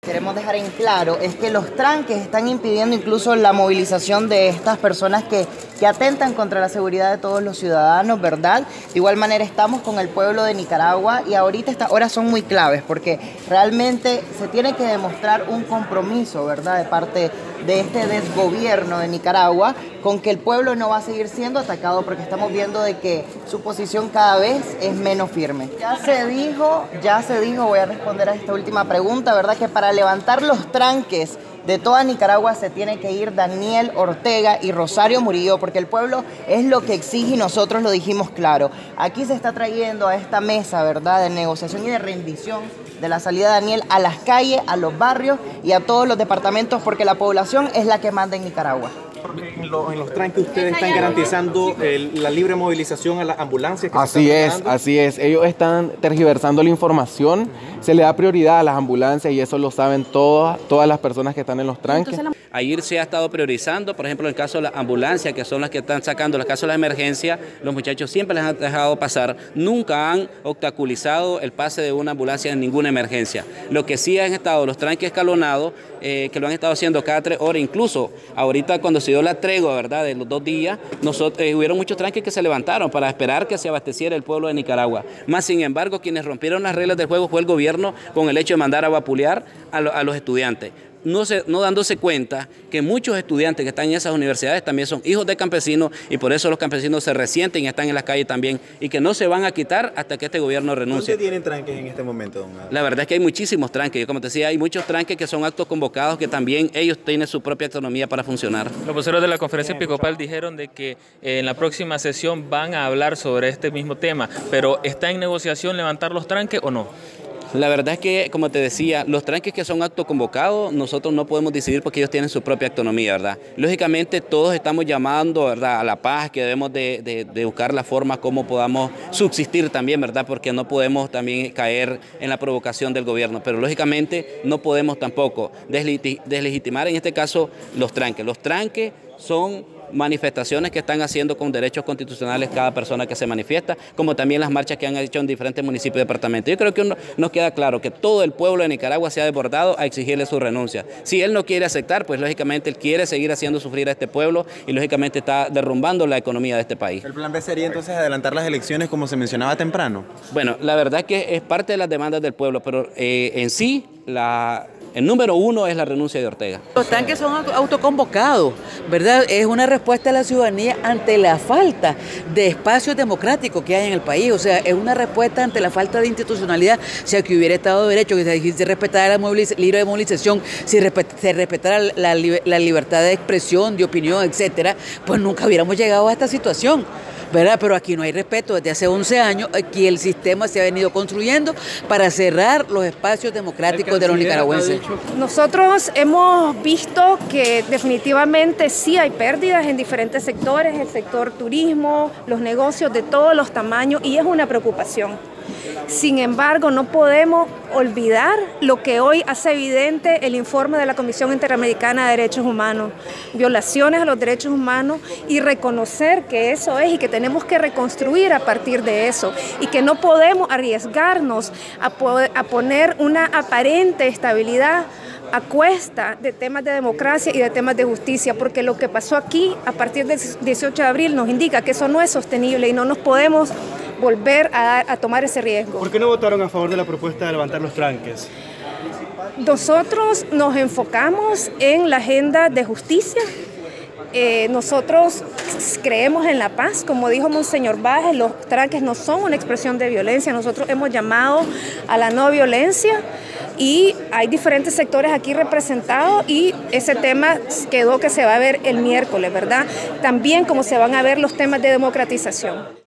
Queremos dejar en claro es que los tranques están impidiendo incluso la movilización de estas personas que atentan contra la seguridad de todos los ciudadanos, ¿verdad? De igual manera estamos con el pueblo de Nicaragua y ahorita estas horas son muy claves porque realmente se tiene que demostrar un compromiso, ¿verdad? De parte de este desgobierno de Nicaragua con que el pueblo no va a seguir siendo atacado porque estamos viendo de que su posición cada vez es menos firme. Ya se dijo, voy a responder a esta última pregunta, ¿verdad? Que para levantar los tranques de toda Nicaragua se tiene que ir Daniel Ortega y Rosario Murillo, porque el pueblo es lo que exige y nosotros lo dijimos claro. Aquí se está trayendo a esta mesa, ¿verdad?, de negociación y de rendición de la salida de Daniel a las calles, a los barrios y a todos los departamentos, porque la población es la que manda en Nicaragua. En los tranques ustedes están garantizando la libre movilización a las ambulancias. Así es. Ellos están tergiversando la información. Se le da prioridad a las ambulancias y eso lo saben todas las personas que están en los tranques. Ayer se ha estado priorizando, por ejemplo, en el caso de las ambulancias, que son las que están sacando, en el caso de la emergencia, los muchachos siempre les han dejado pasar, nunca han obstaculizado el pase de una ambulancia en ninguna emergencia. Lo que sí han estado los tranques escalonados, que lo han estado haciendo cada 3 horas, incluso ahorita cuando se dio la tregua, ¿verdad?, de los 2 días, hubieron muchos tranques que se levantaron para esperar que se abasteciera el pueblo de Nicaragua. Más sin embargo, quienes rompieron las reglas del juego fue el gobierno con el hecho de mandar a vapulear a los estudiantes. No dándose cuenta que muchos estudiantes que están en esas universidades también son hijos de campesinos y por eso los campesinos se resienten y están en las calles también y que no se van a quitar hasta que este gobierno renuncie. ¿Dónde tienen tranques en este momento, don Adán? La verdad es que hay muchísimos tranques. Yo, como te decía, hay muchos tranques que son actos convocados que también ellos tienen su propia autonomía para funcionar. Los voceros de la conferencia episcopal dijeron de que en la próxima sesión van a hablar sobre este mismo tema, pero ¿está en negociación levantar los tranques o no? La verdad es que, como te decía, los tranques que son actos convocados, nosotros no podemos decidir porque ellos tienen su propia autonomía, ¿verdad? Lógicamente, todos estamos llamando, ¿verdad?, a la paz, que debemos de buscar la forma como podamos subsistir también, ¿verdad?, porque no podemos también caer en la provocación del gobierno, pero lógicamente no podemos tampoco deslegitimar en este caso los tranques. Los tranques son manifestaciones que están haciendo con derechos constitucionales cada persona que se manifiesta, como también las marchas que han hecho en diferentes municipios y departamentos. Yo creo que nos queda claro que todo el pueblo de Nicaragua se ha desbordado a exigirle su renuncia. Si él no quiere aceptar, pues lógicamente él quiere seguir haciendo sufrir a este pueblo y lógicamente está derrumbando la economía de este país. ¿El plan B sería entonces adelantar las elecciones como se mencionaba temprano? Bueno, la verdad es que es parte de las demandas del pueblo, pero en sí el número 1 es la renuncia de Ortega. Los tranques son autoconvocados, ¿verdad? Es una respuesta a la ciudadanía ante la falta de espacios democráticos que hay en el país. O sea, es una respuesta ante la falta de institucionalidad. O sea, que hubiera Estado de Derecho, que se respetara la libre movilización, si se respetara la libertad de expresión, de opinión, etcétera, pues nunca hubiéramos llegado a esta situación, ¿verdad? Pero aquí no hay respeto. Desde hace 11 años aquí el sistema se ha venido construyendo para cerrar los espacios democráticos de los nicaragüenses. Nosotros hemos visto que definitivamente sí hay pérdidas en diferentes sectores, el sector turismo, los negocios de todos los tamaños, y es una preocupación. Sin embargo, no podemos olvidar lo que hoy hace evidente el informe de la Comisión Interamericana de Derechos Humanos, violaciones a los derechos humanos, y reconocer que eso es y que tenemos que reconstruir a partir de eso y que no podemos arriesgarnos a poner una aparente estabilidad a cuesta de temas de democracia y de temas de justicia, porque lo que pasó aquí a partir del 18 de abril nos indica que eso no es sostenible y no nos podemos volver a tomar ese riesgo. ¿Por qué no votaron a favor de la propuesta de levantar los tranques? Nosotros nos enfocamos en la agenda de justicia. Nosotros creemos en la paz, como dijo Monseñor Bajes, los tranques no son una expresión de violencia, nosotros hemos llamado a la no violencia y hay diferentes sectores aquí representados y ese tema quedó que se va a ver el miércoles, ¿verdad? También como se van a ver los temas de democratización.